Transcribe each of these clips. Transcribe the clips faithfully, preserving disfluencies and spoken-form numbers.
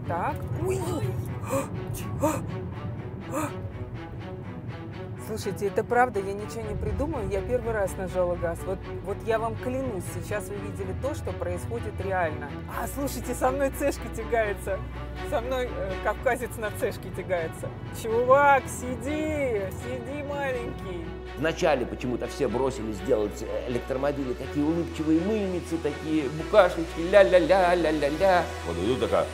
Так. Ой. Слушайте, это правда, я ничего не придумаю, я первый раз нажала газ. Вот, вот я вам клянусь, сейчас вы видели то, что происходит реально. А, слушайте, со мной цешка тягается. Со мной э, кавказец на цешке тягается. Чувак, сиди, сиди, маленький. Вначале почему-то все бросились делать электромобили, такие улыбчивые мыльницы, такие букашечки, ля-ля-ля, ля-ля-ля. Вот идут такая...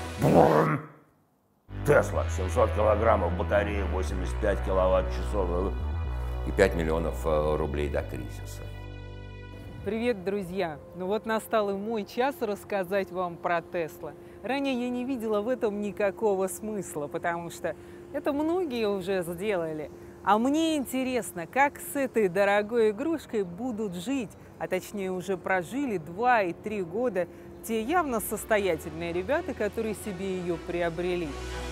Тесла, семьсот килограммов батареи, восемьдесят пять киловатт-часов и пять миллионов рублей до кризиса. Привет, друзья! Ну вот настал и мой час рассказать вам про Тесла. Ранее я не видела в этом никакого смысла, потому что это многие уже сделали. А мне интересно, как с этой дорогой игрушкой будут жить, а точнее уже прожили два и три года те явно состоятельные ребята, которые себе ее приобрели.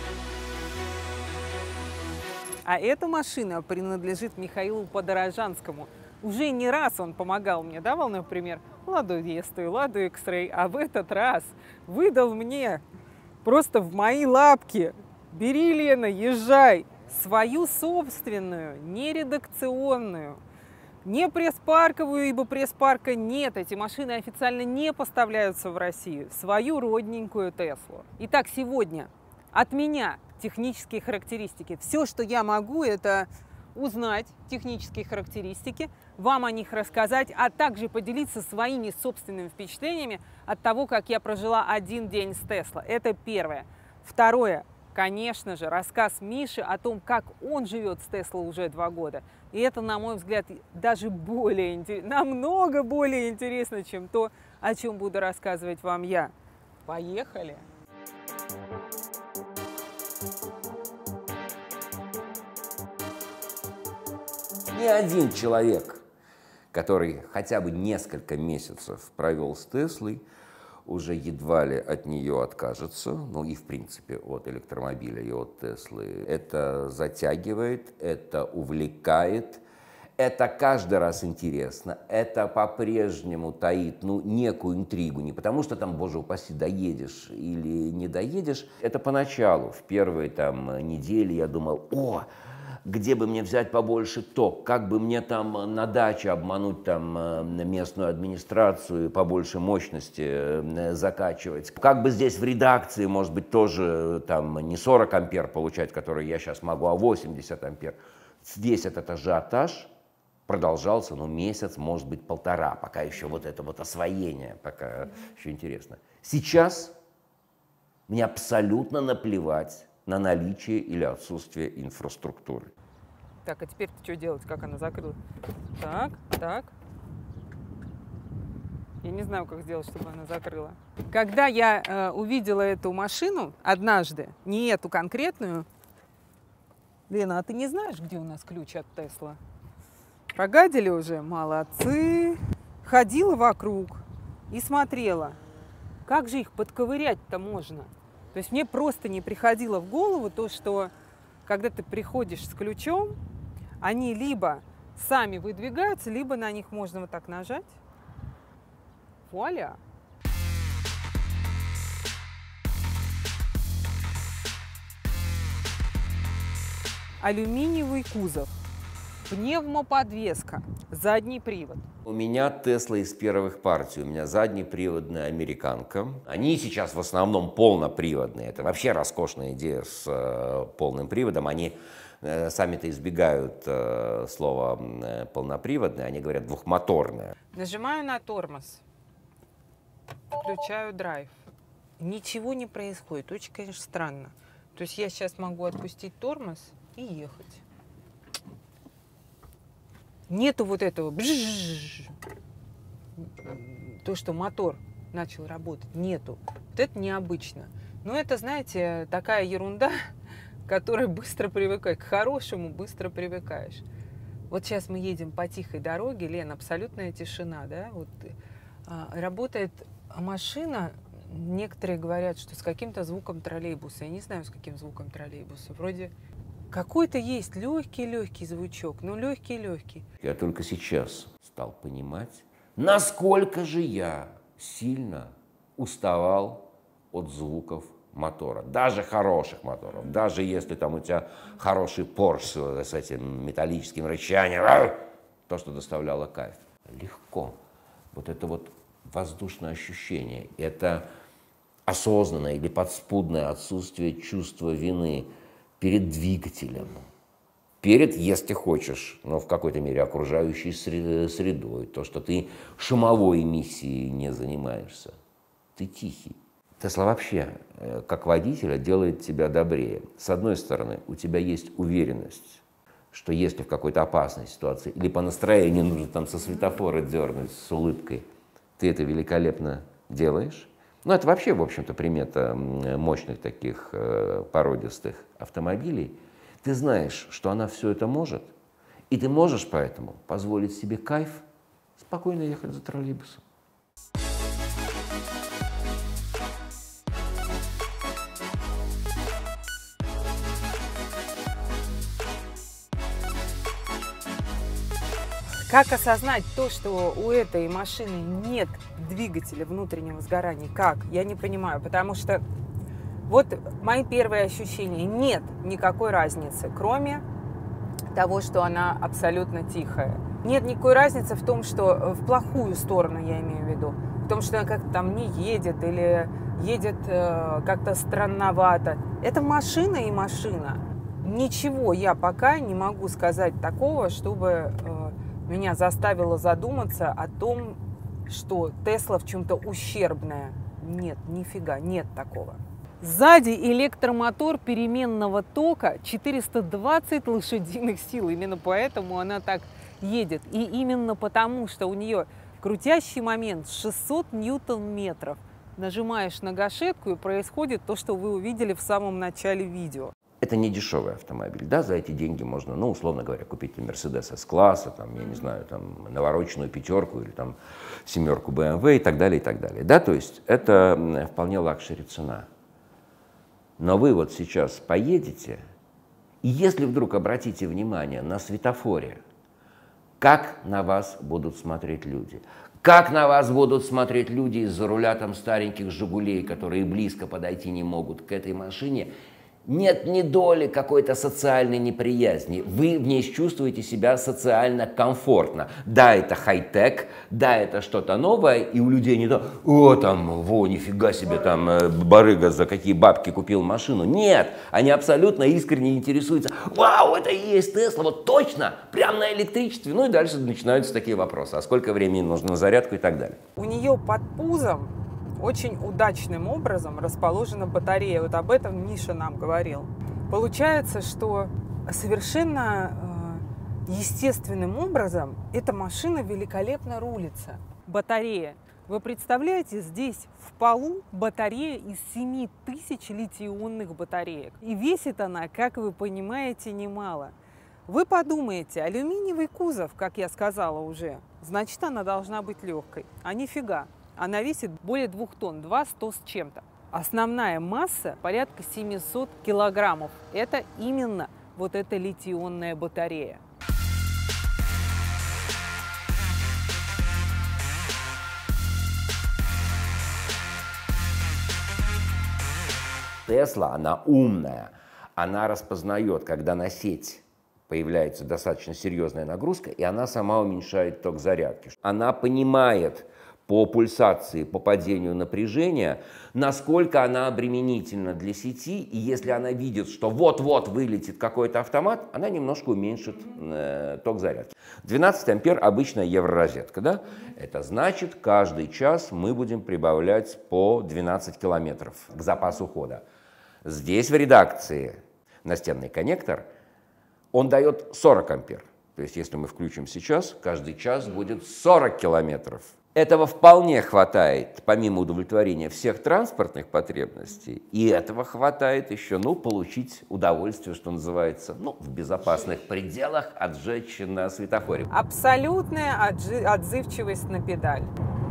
А эта машина принадлежит Михаилу Подорожанскому. Уже не раз он помогал мне, давал, например, Ладу Весту и Ладу X-Ray, а в этот раз выдал мне просто в мои лапки: бери, Лена, езжай, свою собственную, не редакционную, не пресс-парковую, ибо пресс-парка нет, эти машины официально не поставляются в Россию, свою родненькую Теслу. Итак, сегодня от меня технические характеристики. Все, что я могу, это узнать технические характеристики, вам о них рассказать, а также поделиться своими собственными впечатлениями от того, как я прожила один день с Тесла. Это первое. Второе. Конечно же, рассказ Миши о том, как он живет с Тесла уже два года. И это, на мой взгляд, даже более интересно, намного более интересно, чем то, о чем буду рассказывать вам я. Поехали! Ни один человек, который хотя бы несколько месяцев провел с Теслой, уже едва ли от нее откажется, ну и в принципе от электромобиля и от Теслы. Это затягивает, это увлекает, это каждый раз интересно, это по-прежнему таит ну, некую интригу, не потому что там, боже упаси, доедешь или не доедешь. Это поначалу, в первые там недели я думал: о, где бы мне взять побольше ток, как бы мне там на даче обмануть там местную администрацию, побольше мощности закачивать. Как бы здесь в редакции, может быть, тоже там не сорок ампер получать, которые я сейчас могу, а восемьдесят ампер. Весь этот ажиотаж продолжался, ну, месяц, может быть, полтора, пока еще вот это вот освоение, пока еще интересно. Сейчас мне абсолютно наплевать на наличие или отсутствие инфраструктуры. Так, а теперь что делать, как она закрыла? Так, так. Я не знаю, как сделать, чтобы она закрыла. Когда я э, увидела эту машину однажды, не эту конкретную, Лена, а ты не знаешь, где у нас ключ от Тесла? Прогадили уже? Молодцы. Ходила вокруг и смотрела, как же их подковырять-то можно. То есть мне просто не приходило в голову то, что когда ты приходишь с ключом, они либо сами выдвигаются, либо на них можно вот так нажать. Вуаля! Алюминиевый кузов, пневмоподвеска, задний привод. У меня Тесла из первых партий. У меня заднеприводная американка. Они сейчас в основном полноприводные. Это вообще роскошная идея с э, полным приводом. Они э, сами-то избегают э, слова э, полноприводные. Они говорят двухмоторная. Нажимаю на тормоз, включаю драйв. Ничего не происходит. Очень, конечно, странно. То есть я сейчас могу отпустить тормоз и ехать. Нету вот этого бжжж, то, что мотор начал работать, нету. Вот это необычно. Но это, знаете, такая ерунда, к которой быстро привыкаешь. К хорошему быстро привыкаешь. Вот сейчас мы едем по тихой дороге, Лен, абсолютная тишина, да? Вот, а, работает машина, некоторые говорят, что с каким-то звуком троллейбуса. Я не знаю, с каким звуком троллейбуса. Вроде какой-то есть легкий-легкий звучок, но легкий-легкий. Я только сейчас стал понимать, насколько же я сильно уставал от звуков мотора, даже хороших моторов, даже если там у тебя хороший Porsche с этим металлическим рычанием, то, что доставляло кайф. Легко. Вот это вот воздушное ощущение, это осознанное или подспудное отсутствие чувства вины перед двигателем, перед, если хочешь, но в какой-то мере окружающей средой, то, что ты шумовой эмиссией не занимаешься, ты тихий. Тесла вообще, как водителя, делает тебя добрее. С одной стороны, у тебя есть уверенность, что если в какой-то опасной ситуации или по настроению нужно там со светофора дернуть с улыбкой, ты это великолепно делаешь. Ну, это вообще, в общем-то, примета мощных таких э, породистых автомобилей. Ты знаешь, что она все это может, и ты можешь поэтому позволить себе кайф спокойно ехать за троллейбусом. Как осознать то, что у этой машины нет двигателя внутреннего сгорания? Как? Я не понимаю, потому что вот мои первые ощущения. Нет никакой разницы, кроме того, что она абсолютно тихая. Нет никакой разницы в том, что в плохую сторону, я имею в виду, в том, что она как-то там не едет или едет э, как-то странновато. Это машина и машина. Ничего я пока не могу сказать такого, чтобы... Э, меня заставило задуматься о том, что Тесла в чем-то ущербная. Нет, нифига, нет такого. Сзади электромотор переменного тока четыреста двадцать лошадиных сил. Именно поэтому она так едет. И именно потому, что у нее крутящий момент шестьсот ньютон-метров. Нажимаешь на гашетку, и происходит то, что вы увидели в самом начале видео. Это не дешевый автомобиль, да, за эти деньги можно, ну, условно говоря, купить Мерседес С-класса, там, я не знаю, там, навороченную пятерку или там семерку бэ эм вэ и так далее, и так далее, да, то есть это вполне лакшери цена. Но вы вот сейчас поедете, и если вдруг обратите внимание на светофоре, как на вас будут смотреть люди, как на вас будут смотреть люди из-за руля там стареньких «Жигулей», которые близко подойти не могут к этой машине, нет ни доли какой-то социальной неприязни. Вы в ней чувствуете себя социально комфортно. Да, это хай-тек, да, это что-то новое, и у людей не то, о, там, во, нифига себе, там, барыга за какие бабки купил машину. Нет, они абсолютно искренне интересуются. Вау, это и есть Тесла, вот точно, прям на электричестве. Ну и дальше начинаются такие вопросы. А сколько времени нужно на зарядку и так далее. У нее под пузом очень удачным образом расположена батарея. Вот об этом Миша нам говорил. Получается, что совершенно э, естественным образом эта машина великолепно рулится. Батарея. Вы представляете, здесь в полу батарея из семи тысяч литий-ионных батареек. И весит она, как вы понимаете, немало. Вы подумаете, алюминиевый кузов, как я сказала уже, значит, она должна быть легкой. А нифига. Она весит более двух тонн, два сто с чем-то. Основная масса порядка семисот килограммов. Это именно вот эта литий-ионная батарея. Тесла, она умная. Она распознает, когда на сеть появляется достаточно серьезная нагрузка, и она сама уменьшает ток зарядки. Она понимает по пульсации, по падению напряжения, насколько она обременительна для сети, и если она видит, что вот-вот вылетит какой-то автомат, она немножко уменьшит э, ток зарядки. двенадцать ампер обычная евророзетка, да? Это значит, каждый час мы будем прибавлять по двенадцать километров к запасу хода. Здесь в редакции настенный коннектор, он дает сорок ампер. То есть, если мы включим сейчас, каждый час будет сорок километров. Этого вполне хватает, помимо удовлетворения всех транспортных потребностей, и этого хватает еще, ну, получить удовольствие, что называется, ну, в безопасных пределах отжечь на светофоре. Абсолютная отзывчивость на педаль.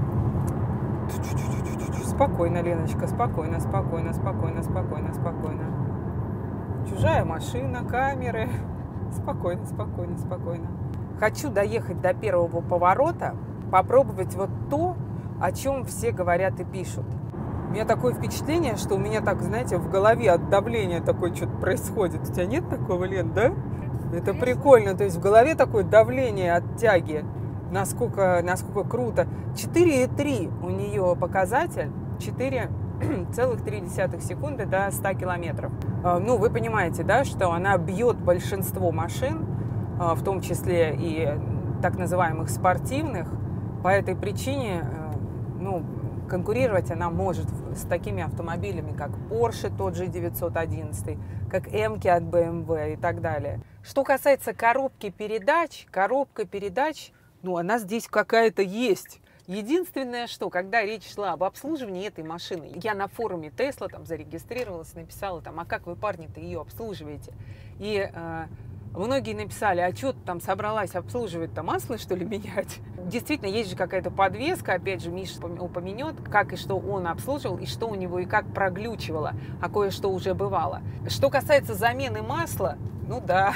Спокойно, Леночка, спокойно, спокойно, спокойно, спокойно, спокойно. Чужая машина, камеры. Спокойно, спокойно, спокойно. Хочу доехать до первого поворота, попробовать вот то, о чем все говорят и пишут. У меня такое впечатление, что у меня так, знаете, в голове от давления такое что-то происходит. У тебя нет такого, Лен, да? Это прикольно. То есть в голове такое давление от тяги. Насколько, насколько круто. четыре и три у нее показатель. четыре целых три десятых секунды до ста километров. Ну, вы понимаете, да, что она бьет большинство машин, в том числе и так называемых спортивных. По этой причине, ну, конкурировать она может с такими автомобилями, как Porsche, тот же девятьсот одиннадцать, как М-ки от бэ эм вэ и так далее. Что касается коробки передач, коробка передач, ну, она здесь какая-то есть. Единственное, что, когда речь шла об обслуживании этой машины, я на форуме Tesla там зарегистрировалась, написала там, а как вы, парни-то, ее обслуживаете? И э, многие написали, а что ты там собралась обслуживать-то, масло, что ли, менять? Действительно, есть же какая-то подвеска, опять же, Миша упомянет, как и что он обслуживал, и что у него и как проглючивало, а кое-что уже бывало. Что касается замены масла, ну да,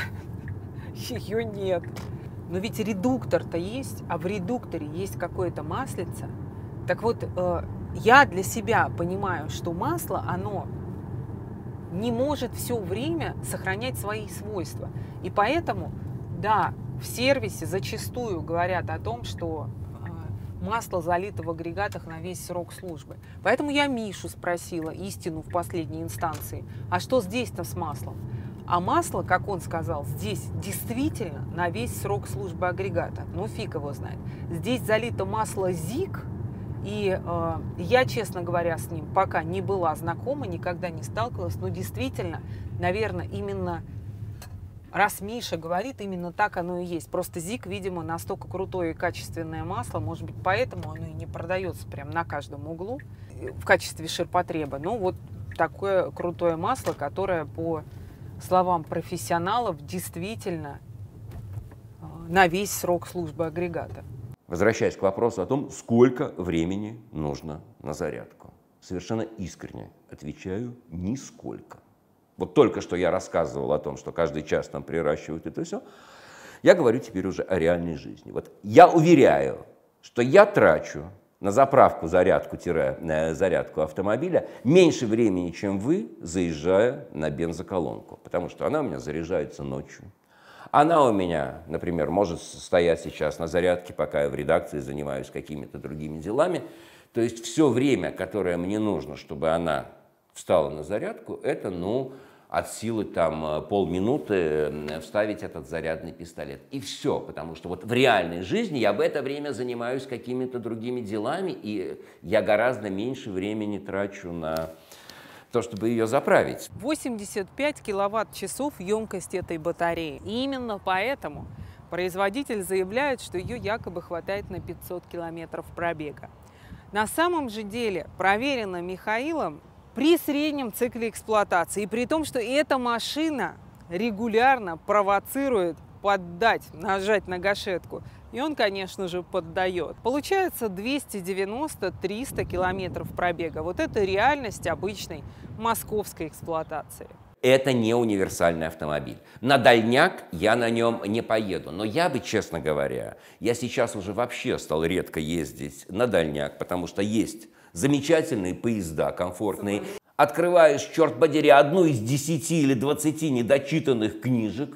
ее нет. Но ведь редуктор-то есть, а в редукторе есть какое-то маслице. Так вот, э, я для себя понимаю, что масло, оно не может все время сохранять свои свойства. И поэтому, да, в сервисе зачастую говорят о том, что э, масло залито в агрегатах на весь срок службы. Поэтому я Мишу спросила истину в последней инстанции, а что здесь-то с маслом? А масло, как он сказал, здесь действительно на весь срок службы агрегата. Ну, фиг его знает. Здесь залито масло ЗИК, и э, я, честно говоря, с ним пока не была знакома, никогда не сталкивалась. Но действительно, наверное, именно раз Миша говорит, именно так оно и есть. Просто ЗИК, видимо, настолько крутое и качественное масло, может быть, поэтому оно и не продается прям на каждом углу в качестве ширпотреба. Ну, вот такое крутое масло, которое по словам профессионалов, действительно на весь срок службы агрегата. Возвращаясь к вопросу о том, сколько времени нужно на зарядку. Совершенно искренне отвечаю, нисколько. Вот только что я рассказывал о том, что каждый час там приращивают это все. Я говорю теперь уже о реальной жизни. Вот я уверяю, что я трачу на заправку, зарядку, тире, зарядку автомобиля меньше времени, чем вы, заезжая на бензоколонку. Потому что она у меня заряжается ночью. Она у меня, например, может стоять сейчас на зарядке, пока я в редакции занимаюсь какими-то другими делами. То есть все время, которое мне нужно, чтобы она встала на зарядку, это, ну, от силы там полминуты вставить этот зарядный пистолет. И все, потому что вот в реальной жизни я в это время занимаюсь какими-то другими делами, и я гораздо меньше времени трачу на то, чтобы ее заправить. восемьдесят пять киловатт-часов емкость этой батареи. И именно поэтому производитель заявляет, что ее якобы хватает на пятьсот километров пробега. На самом же деле, проверено Михаилом, при среднем цикле эксплуатации, и при том, что эта машина регулярно провоцирует поддать, нажать на гашетку, и он, конечно же, поддает. Получается двести девяносто — триста километров пробега. Вот это реальность обычной московской эксплуатации. Это не универсальный автомобиль. На дальняк я на нем не поеду. Но я бы, честно говоря, я сейчас уже вообще стал редко ездить на дальняк, потому что есть замечательные поезда, комфортные. Открываешь, черт подери, одну из десяти или двадцати недочитанных книжек.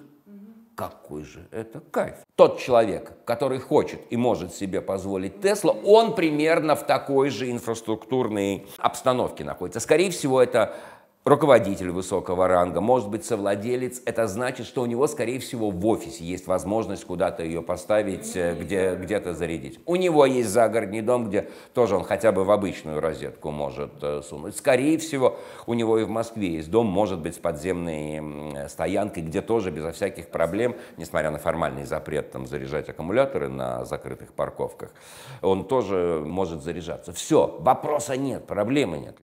Какой же это кайф. Тот человек, который хочет и может себе позволить Тесла, он примерно в такой же инфраструктурной обстановке находится. Скорее всего, это руководитель высокого ранга, может быть, совладелец. Это значит, что у него, скорее всего, в офисе есть возможность куда-то ее поставить, где, где-то зарядить. У него есть загородный дом, где тоже он хотя бы в обычную розетку может сунуть. Скорее всего, у него и в Москве есть дом, может быть, с подземной стоянкой, где тоже безо всяких проблем, несмотря на формальный запрет там, заряжать аккумуляторы на закрытых парковках, он тоже может заряжаться. Все, вопроса нет, проблемы нет.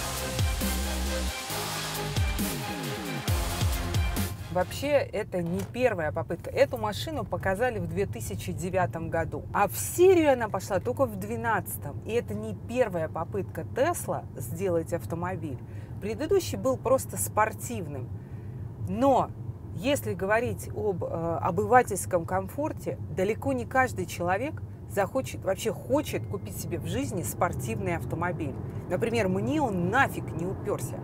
Вообще, это не первая попытка. Эту машину показали в две тысячи девятом году, а в серию она пошла только в две тысячи двенадцатом. И это не первая попытка Tesla сделать автомобиль. Предыдущий был просто спортивным. Но если говорить об э, обывательском комфорте, далеко не каждый человек захочет, вообще хочет купить себе в жизни спортивный автомобиль. Например, мне он нафиг не уперся.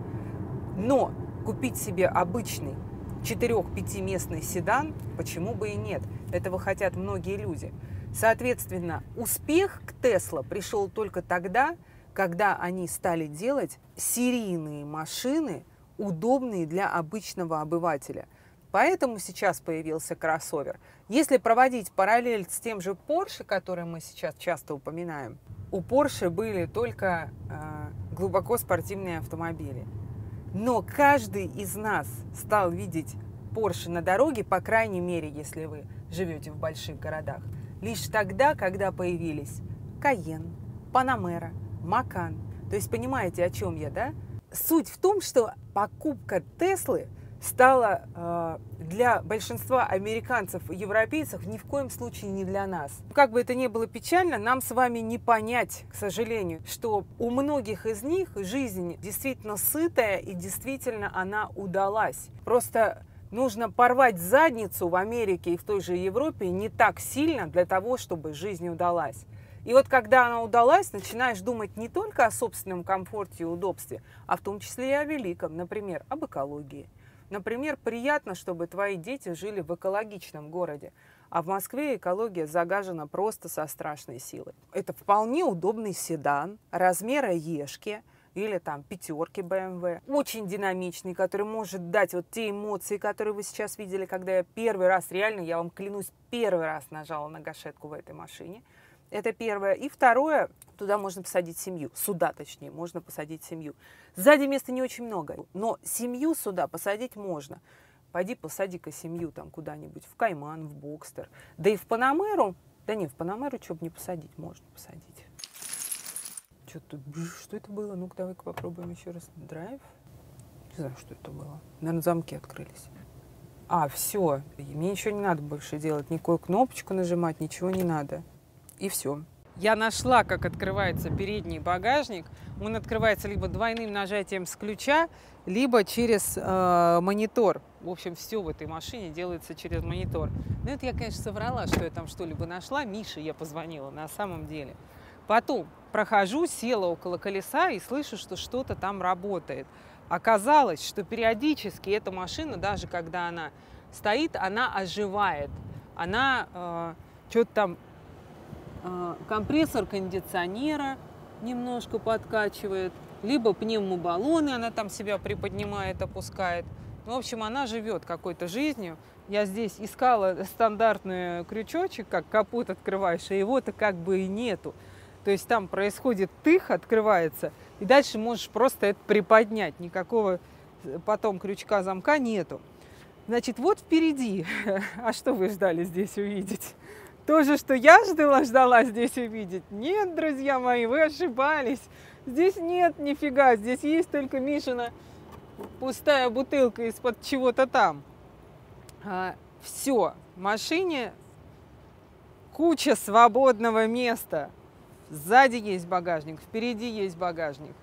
Но купить себе обычный четырех-пятиместный седан, почему бы и нет? Этого хотят многие люди. Соответственно, успех к Tesla пришел только тогда, когда они стали делать серийные машины, удобные для обычного обывателя. Поэтому сейчас появился кроссовер. Если проводить параллель с тем же Porsche, который мы сейчас часто упоминаем, у Porsche были только э, глубоко спортивные автомобили. Но каждый из нас стал видеть Porsche на дороге, по крайней мере, если вы живете в больших городах, лишь тогда, когда появились Cayenne, Panamera, Macan. То есть понимаете, о чем я, да? Суть в том, что покупка Теслы стала э, для большинства американцев и европейцев ни в коем случае не для нас. Как бы это ни было печально, нам с вами не понять, к сожалению, что у многих из них жизнь действительно сытая и действительно она удалась. Просто нужно порвать задницу в Америке и в той же Европе не так сильно для того, чтобы жизнь удалась. И вот когда она удалась, начинаешь думать не только о собственном комфорте и удобстве, а в том числе и о великом, например, об экологии. Например, приятно, чтобы твои дети жили в экологичном городе, а в Москве экология загажена просто со страшной силой. Это вполне удобный седан размера Ешки или там пятерки бэ эм вэ, очень динамичный, который может дать вот те эмоции, которые вы сейчас видели, когда я первый раз, реально, я вам клянусь, первый раз нажала на гашетку в этой машине. Это первое. И второе, туда можно посадить семью. Сюда, точнее, можно посадить семью. Сзади места не очень много, но семью сюда посадить можно. Пойди посади-ка семью там куда-нибудь, в Кайман, в Бокстер. Да и в Панамеру, да не, в Панамеру что бы не посадить, можно посадить. Что-то, что это было? Ну-ка, давай-ка попробуем еще раз. Драйв? Не знаю, что это было. Наверное, замки открылись. А, все, мне ничего не надо больше делать, никакую кнопочку нажимать, ничего не надо. И все. Я нашла, как открывается передний багажник. Он открывается либо двойным нажатием с ключа, либо через э, монитор. В общем, все в этой машине делается через монитор. Но это я, конечно, соврала, что я там что-либо нашла. Мише я позвонила на самом деле. Потом прохожу, села около колеса и слышу, что что-то там работает. Оказалось, что периодически эта машина, даже когда она стоит, она оживает. Она э, что-то там... компрессор кондиционера немножко подкачивает, либо пневмобаллоны она там себя приподнимает, опускает. В общем, она живет какой-то жизнью. Я здесь искала стандартный крючочек, как капот открываешь, а его-то как бы и нету. То есть там происходит тых, открывается, и дальше можешь просто это приподнять. Никакого потом крючка замка нету. Значит, вот впереди. А что вы ждали здесь увидеть? То же, что я ждала, ждала здесь увидеть. Нет, друзья мои, вы ошибались. Здесь нет нифига, здесь есть только Мишина пустая бутылка из-под чего-то там. А, все, в машине куча свободного места. Сзади есть багажник, впереди есть багажник.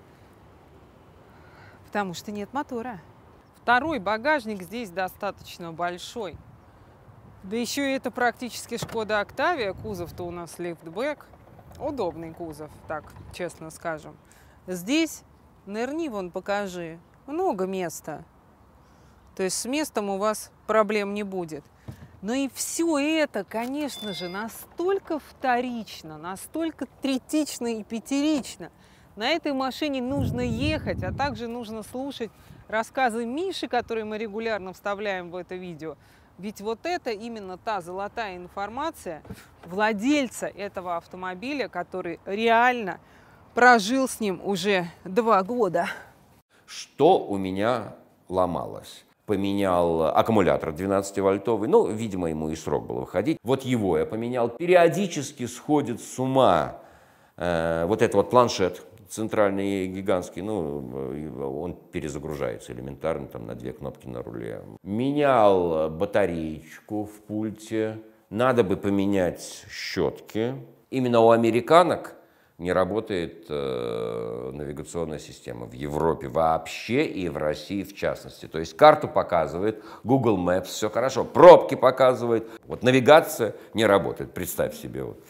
Потому что нет мотора. Второй багажник здесь достаточно большой. Да еще и это практически Шкода Октавия, кузов-то у нас лифтбэк, удобный кузов, так честно скажем. Здесь, нырни вон, покажи, много места, то есть с местом у вас проблем не будет. Но и все это, конечно же, настолько вторично, настолько третично и пятерично. На этой машине нужно ехать, а также нужно слушать рассказы Миши, которые мы регулярно вставляем в это видео. Ведь вот это именно та золотая информация владельца этого автомобиля, который реально прожил с ним уже два года. Что у меня ломалось? Поменял аккумулятор двенадцативольтовый, ну, видимо, ему и срок был выходить. Вот его я поменял. Периодически сходит с ума э, вот этот вот планшет центральный гигантский, ну, он перезагружается элементарно, там на две кнопки на руле. Менял батареечку в пульте, надо бы поменять щетки. Именно у американок не работает э, навигационная система в Европе вообще и в России в частности. То есть карту показывает, Google Maps, все хорошо, пробки показывает, вот навигация не работает, представь себе. Вот.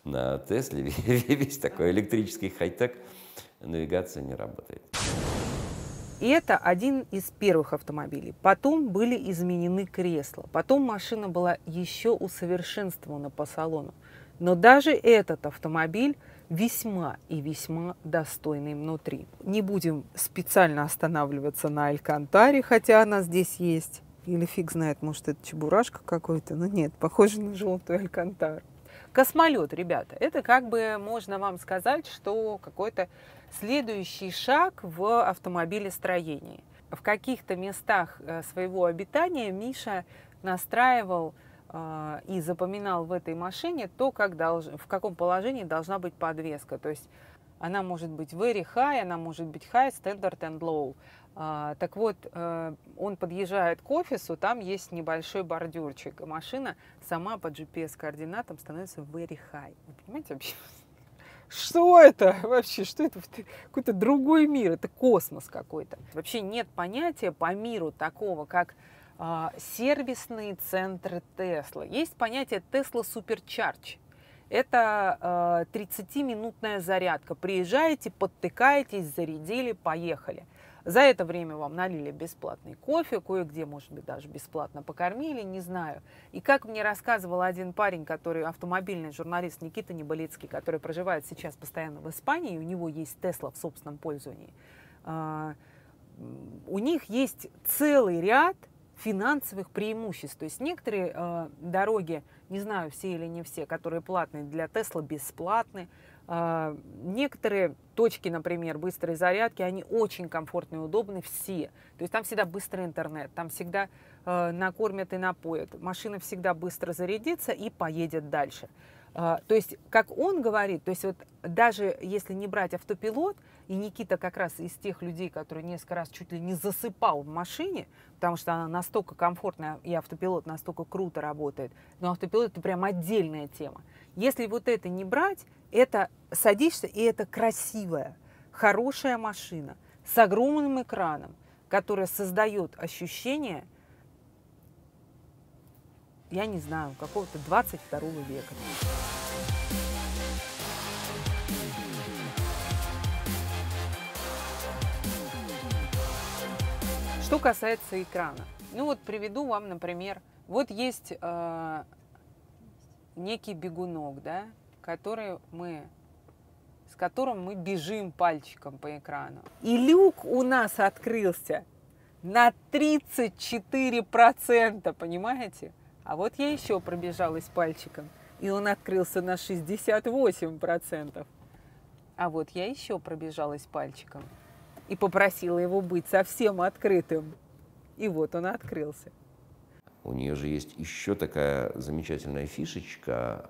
на Тесле, весь такой электрический хай-тек, навигация не работает. И это один из первых автомобилей. Потом были изменены кресла. Потом машина была еще усовершенствована по салону. Но даже этот автомобиль весьма и весьма достойный внутри. Не будем специально останавливаться на Алькантаре, хотя она здесь есть. Или фиг знает, может, это чебурашка какой-то. Но нет, похоже на желтую Алькантару. Космолет, ребята, это как бы можно вам сказать, что какой-то следующий шаг в автомобилестроении. В каких-то местах своего обитания Миша настраивал э, и запоминал в этой машине то, как долж... в каком положении должна быть подвеска. То есть она может быть very high, она может быть high, standard and low. А, так вот, э, он подъезжает к офису, там есть небольшой бордюрчик, и машина сама по джи пи эс-координатам становится very high. Вы понимаете вообще? Что это вообще? Что это? Какой-то другой мир, это космос какой-то. Вообще нет понятия по миру такого, как э, сервисные центры Тесла. Есть понятие Tesla Supercharge. Это э, тридцатиминутная зарядка. Приезжаете, подтыкаетесь, зарядили, поехали. За это время вам налили бесплатный кофе, кое-где, может быть, даже бесплатно покормили, не знаю. И как мне рассказывал один парень, который автомобильный журналист Никита Небылицкий, который проживает сейчас постоянно в Испании, у него есть Тесла в собственном пользовании, у них есть целый ряд финансовых преимуществ. То есть некоторые э, дороги, не знаю, все или не все, которые платные, для Тесла бесплатны. Э, некоторые точки, например, быстрой зарядки, они очень комфортные и удобны все. То есть там всегда быстрый интернет, там всегда э, накормят и напоят. Машина всегда быстро зарядится и поедет дальше. Uh, то есть, как он говорит, то есть вот даже если не брать автопилот, и Никита как раз из тех людей, которые несколько раз чуть ли не засыпал в машине, потому что она настолько комфортная, и автопилот настолько круто работает, но автопилот — это прям отдельная тема. Если вот это не брать, это садишься, и это красивая, хорошая машина с огромным экраном, которая создает ощущение, я не знаю, какого-то двадцать второго века. Что касается экрана, ну вот приведу вам, например, вот есть э, некий бегунок, да, который мы, с которым мы бежим пальчиком по экрану. И люк у нас открылся на тридцать четыре процента, понимаете? А вот я еще пробежалась пальчиком, и он открылся на шестьдесят восемь процентов. А вот я еще пробежалась пальчиком и попросила его быть совсем открытым. И вот он открылся. У нее же есть еще такая замечательная фишечка,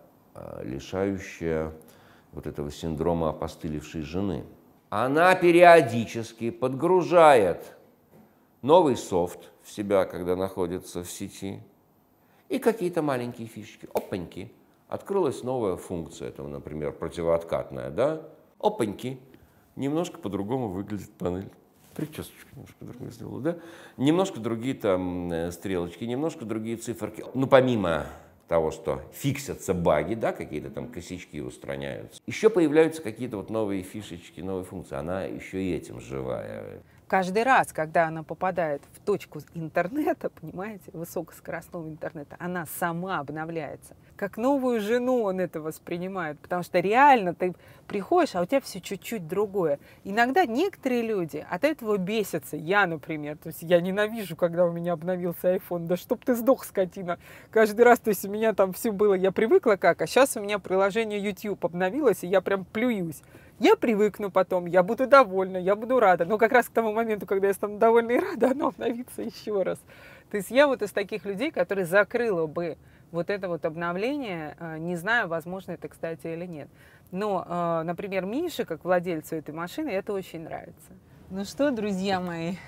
лишающая вот этого синдрома опостылевшей жены. Она периодически подгружает новый софт в себя, когда находится в сети, и какие-то маленькие фишечки. Опаньки. Открылась новая функция, там, например, противооткатная, да? Опаньки. Немножко по-другому выглядит панель. Причесочку немножко другую сделала, да? Немножко другие там стрелочки, немножко другие циферки. Ну, помимо того, что фиксятся баги, да, какие-то там косячки устраняются, еще появляются какие-то вот новые фишечки, новые функции. Она еще и этим живая. Каждый раз, когда она попадает в точку интернета, понимаете, высокоскоростного интернета, она сама обновляется. Как новую жену он это воспринимает, потому что реально ты приходишь, а у тебя все чуть-чуть другое. Иногда некоторые люди от этого бесятся. Я, например, то есть я ненавижу, когда у меня обновился айфон. Да чтоб ты сдох, скотина. Каждый раз, то есть у меня там все было, я привыкла как, а сейчас у меня приложение YouTube обновилось, и я прям плююсь. Я привыкну потом, я буду довольна, я буду рада. Но как раз к тому моменту, когда я стану довольна и рада, оно обновится еще раз. То есть я вот из таких людей, которые закрыла бы вот это вот обновление, не знаю, возможно это, кстати, или нет. Но, например, Мише, как владельцу этой машины, это очень нравится. Ну что, друзья мои,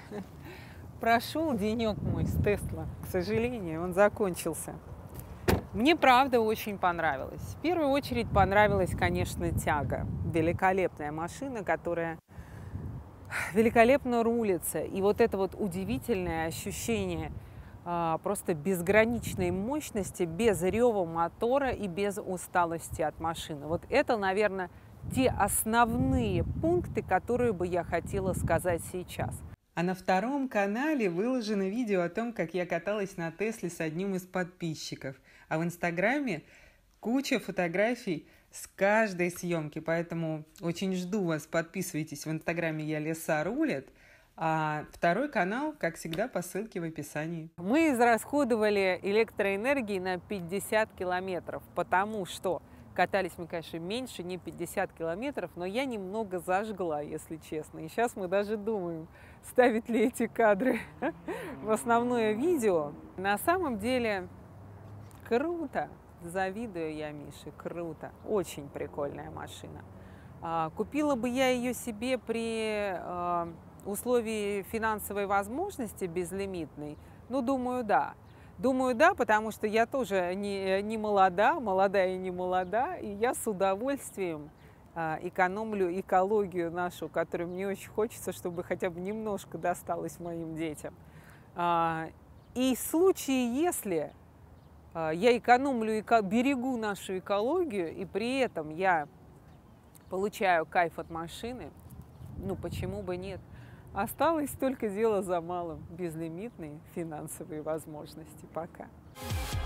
прошел денек мой с Тесла. К сожалению, он закончился. Мне, правда, очень понравилось. В первую очередь понравилась, конечно, тяга. Великолепная машина, которая великолепно рулится. И вот это вот удивительное ощущение а, просто безграничной мощности, без рева мотора и без усталости от машины. Вот это, наверное, те основные пункты, которые бы я хотела сказать сейчас. А на втором канале выложено видео о том, как я каталась на Тесле с одним из подписчиков. А в Инстаграме куча фотографий с каждой съемки, поэтому очень жду вас, подписывайтесь в Инстаграме «Я леса рулит», а второй канал, как всегда, по ссылке в описании. Мы израсходовали электроэнергии на пятьдесят километров, потому что катались мы, конечно, меньше, не пятьдесят километров, но я немного зажгла, если честно. И сейчас мы даже думаем, ставить ли эти кадры в основное видео. На самом деле круто. Завидую я Мише, круто. Очень прикольная машина. А, купила бы я ее себе при а, условии финансовой возможности безлимитной? Ну, думаю, да. Думаю, да, потому что я тоже не, не молода, молодая и не молода, и я с удовольствием а, экономлю экологию нашу, которую мне очень хочется, чтобы хотя бы немножко досталось моим детям. А, и в случае, если я экономлю и берегу нашу экологию, и при этом я получаю кайф от машины, ну почему бы нет? Осталось только дело за малым – безлимитные финансовые возможности. Пока.